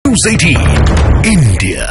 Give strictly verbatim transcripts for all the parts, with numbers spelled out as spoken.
News अठारह India.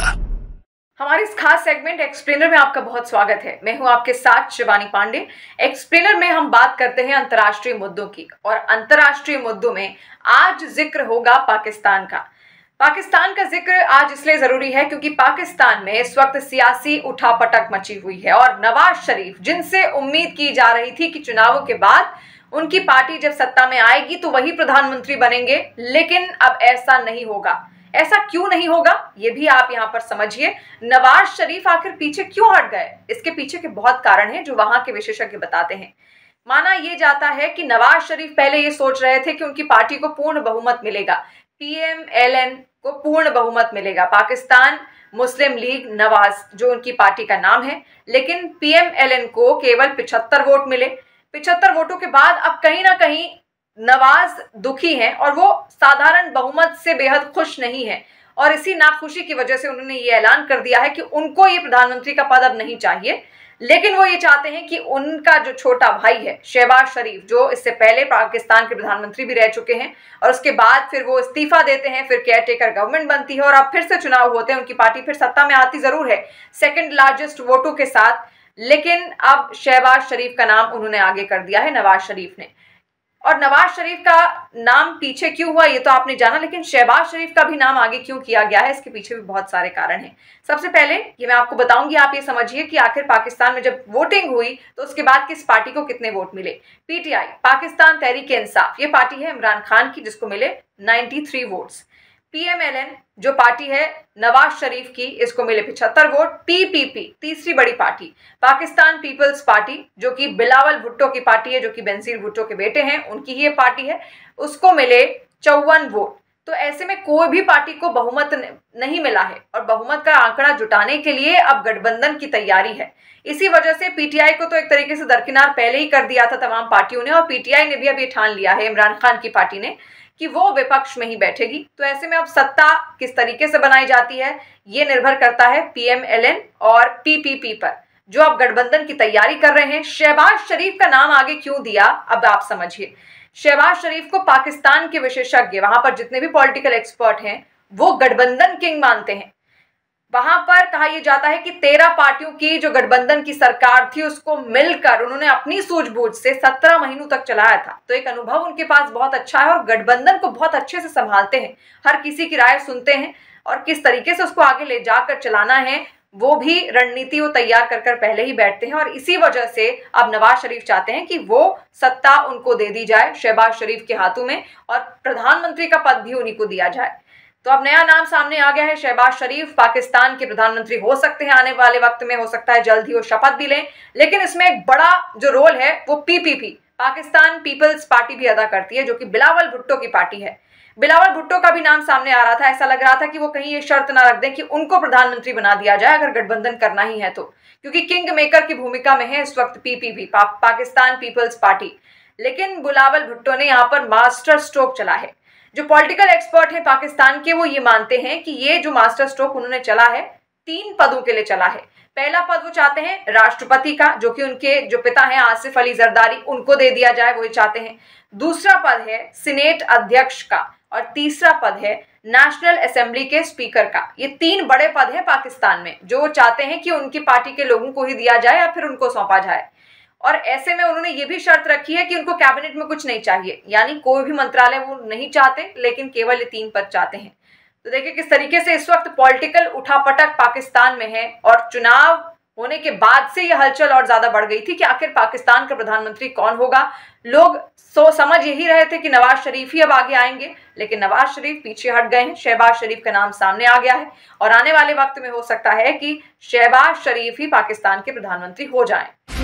हमारे इस खास सेगमेंट एक्सप्लेनर में आपका बहुत स्वागत है। मैं हूं आपके साथ शिवानी पांडे। एक्सप्लेनर में हम बात करते हैं अंतर्राष्ट्रीय मुद्दों की, और अंतर्राष्ट्रीय मुद्दों में आज जिक्र होगा पाकिस्तान का। पाकिस्तान का जिक्र आज इसलिए जरूरी है क्योंकि पाकिस्तान में इस वक्त सियासी उठापटक मची हुई है, और नवाज शरीफ, जिनसे उम्मीद की जा रही थी कि चुनावों के बाद उनकी पार्टी जब सत्ता में आएगी तो वही प्रधानमंत्री बनेंगे, लेकिन अब ऐसा नहीं होगा। ऐसा क्यों नहीं होगा ये भी आप यहां पर समझिए। नवाज शरीफ आखिर पीछे क्यों हट गए, इसके पीछे के बहुत कारण हैं जो वहां के विशेषज्ञ बताते हैं। माना यह जाता है कि नवाज शरीफ पहले ये सोच रहे थे कि उनकी पार्टी को पूर्ण बहुमत मिलेगा, पीएमएलएन को पूर्ण बहुमत मिलेगा, पाकिस्तान मुस्लिम लीग नवाज जो उनकी पार्टी का नाम है, लेकिन पीएमएलएन को केवल पिछहत्तर वोट मिले। पिछहत्तर वोटों के बाद अब कहीं ना कहीं नवाज दुखी हैं और वो साधारण बहुमत से बेहद खुश नहीं है, और इसी नाखुशी की वजह से उन्होंने ये ऐलान कर दिया है कि उनको ये प्रधानमंत्री का पद अब नहीं चाहिए, लेकिन वो ये चाहते हैं कि उनका जो छोटा भाई है शहबाज शरीफ, जो इससे पहले पाकिस्तान के प्रधानमंत्री भी रह चुके हैं और उसके बाद फिर वो इस्तीफा देते हैं, फिर केयर टेकर गवर्नमेंट बनती है और अब फिर से चुनाव होते हैं, उनकी पार्टी फिर सत्ता में आती जरूर है सेकेंड लार्जेस्ट वोटों के साथ, लेकिन अब शहबाज शरीफ का नाम उन्होंने आगे कर दिया है, नवाज शरीफ ने। और नवाज शरीफ का नाम पीछे क्यों हुआ ये तो आपने जाना, लेकिन शहबाज शरीफ का भी नाम आगे क्यों किया गया है इसके पीछे भी बहुत सारे कारण हैं। सबसे पहले ये मैं आपको बताऊंगी, आप ये समझिए कि आखिर पाकिस्तान में जब वोटिंग हुई तो उसके बाद किस पार्टी को कितने वोट मिले। पीटीआई, पाकिस्तान तहरीक इंसाफ, ये पार्टी है इमरान खान की, जिसको मिले तिरानवे वोट्स। पीएमएलएन जो पार्टी है नवाज शरीफ की, इसको मिले पचहत्तर वोट। पीपीपी, तीसरी बड़ी पार्टी, पाकिस्तान पीपल्स पार्टी, जो कि बिलावल भुट्टो की पार्टी है, जो कि बेनजीर भुट्टो के बेटे हैं, उनकी ही ये पार्टी है, उसको मिले चौवन वोट। तो ऐसे में कोई भी पार्टी को बहुमत नहीं मिला है, और बहुमत का आंकड़ा जुटाने के लिए अब गठबंधन की तैयारी है। इसी वजह से पीटीआई को तो एक तरीके से दरकिनार पहले ही कर दिया था तमाम पार्टियों ने, और पीटीआई ने भी अब ये ठान लिया है, इमरान खान की पार्टी ने, कि वो विपक्ष में ही बैठेगी। तो ऐसे में अब सत्ता किस तरीके से बनाई जाती है ये निर्भर करता है पीएमएलएन और पीपीपी पर, जो अब गठबंधन की तैयारी कर रहे हैं। शहबाज शरीफ का नाम आगे क्यों दिया अब आप समझिए। शहबाज शरीफ को पाकिस्तान के विशेषज्ञ, वहां पर जितने भी पॉलिटिकल एक्सपर्ट हैं, वो गठबंधन किंग मानते हैं। वहां पर कहा यह जाता है कि तेरह पार्टियों की जो गठबंधन की सरकार थी उसको मिलकर उन्होंने अपनी सूझबूझ से सत्रह महीनों तक चलाया था। तो एक अनुभव उनके पास बहुत अच्छा है और गठबंधन को बहुत अच्छे से संभालते हैं, हर किसी की राय सुनते हैं और किस तरीके से उसको आगे ले जाकर चलाना है वो भी रणनीति वो तैयार कर कर पहले ही बैठते हैं। और इसी वजह से अब नवाज शरीफ चाहते हैं कि वो सत्ता उनको दे दी जाए शहबाज शरीफ के हाथों में, और प्रधानमंत्री का पद भी उन्हीं को दिया जाए। तो अब नया नाम सामने आ गया है, शहबाज शरीफ पाकिस्तान के प्रधानमंत्री हो सकते हैं आने वाले वक्त में, हो सकता है जल्द ही वो शपथ भी लें। लेकिन इसमें एक बड़ा जो रोल है वो पीपीपी, पाकिस्तान पीपल्स पार्टी भी अदा करती है, जो कि बिलावल भुट्टो की पार्टी है। बिलावल भुट्टो का भी नाम सामने आ रहा था, ऐसा लग रहा था कि वो कहीं ये शर्त ना रख दें कि उनको प्रधानमंत्री बना दिया जाए अगर गठबंधन करना ही है तो, क्योंकि किंग मेकर की भूमिका में है इस वक्त पीपीपी, पा, पाकिस्तान पीपल्स पार्टी। लेकिन बिलावल भुट्टो ने यहाँ पर मास्टर स्ट्रोक चला है। जो पॉलिटिकल एक्सपर्ट है पाकिस्तान के, वो ये मानते हैं कि ये जो मास्टर स्ट्रोक उन्होंने चला है तीन पदों के लिए चला है। पहला पद वो चाहते हैं राष्ट्रपति का, जो कि उनके जो पिता हैं आसिफ अली जरदारी, उनको दे दिया जाए, वो ये चाहते हैं। दूसरा पद है सीनेट अध्यक्ष का, और तीसरा पद है नेशनल असेंबली के स्पीकर का। ये तीन बड़े पद हैं पाकिस्तान में, जो चाहते हैं कि उनकी पार्टी के लोगों को ही दिया जाए या फिर उनको सौंपा जाए। और ऐसे में उन्होंने ये भी शर्त रखी है कि उनको कैबिनेट में कुछ नहीं चाहिए, यानी कोई भी मंत्रालय वो नहीं चाहते, लेकिन केवल ये तीन पद चाहते हैं। तो देखिए किस तरीके से इस वक्त पॉलिटिकल उठापटक पाकिस्तान में है, और चुनाव होने के बाद से ये हलचल और ज्यादा बढ़ गई थी कि आखिर पाकिस्तान का प्रधानमंत्री कौन होगा। लोग सो समझ यही रहे थे कि नवाज शरीफ ही अब आगे आएंगे, लेकिन नवाज शरीफ पीछे हट गए हैं, शहबाज शरीफ का नाम सामने आ गया है, और आने वाले वक्त में हो सकता है कि शहबाज शरीफ ही पाकिस्तान के प्रधानमंत्री हो जाएं।